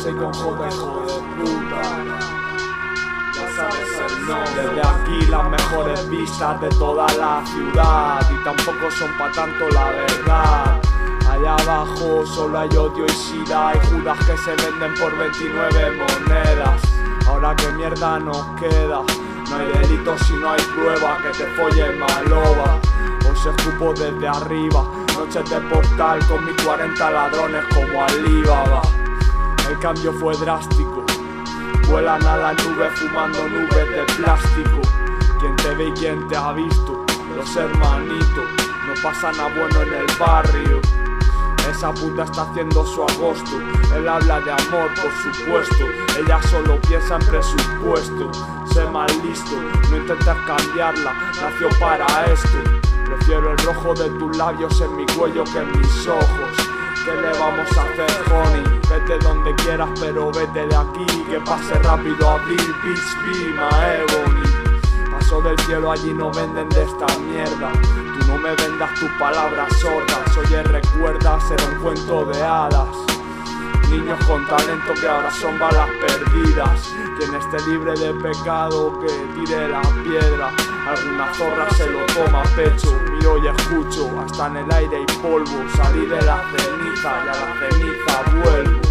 José con J, hijo de puta. Ya sabes el nombre. Desde aquí las mejores vistas de toda la ciudad, y tampoco son pa' tanto la verdad. Allá abajo solo hay odio y sida, y judas que se venden por 29 monedas. Ahora qué mierda nos queda, no hay delito si no hay prueba, que te folle maloba. Os escupo desde arriba, noches de postal con mis 40 ladrones como Alibaba. El cambio fue drástico, vuelan a la nube fumando nubes de plástico. Quien te ve y quien te ha visto, los hermanitos, no pasan a bueno en el barrio. Esa puta está haciendo su agosto, él habla de amor por supuesto, ella solo piensa en presupuesto. Sé mal listo, no intentes cambiarla, nació para esto. Prefiero el rojo de tus labios en mi cuello que en mis ojos. ¿Qué le vamos a hacer, honey? Vete donde quieras pero vete de aquí, que pase rápido abril, bitch, be my ebony. Paso del cielo, allí no venden de esta mierda. Tú no me vendas tus palabras sordas. Oye, recuerda, será un cuento de hadas. Niños con talento que ahora son balas perdidas. Quien esté libre de pecado que tire la piedra. Alguna zorra se lo toma a pecho. Miro y escucho, hasta en el aire y polvo. Salí de la ceniza y a la ceniza vuelvo.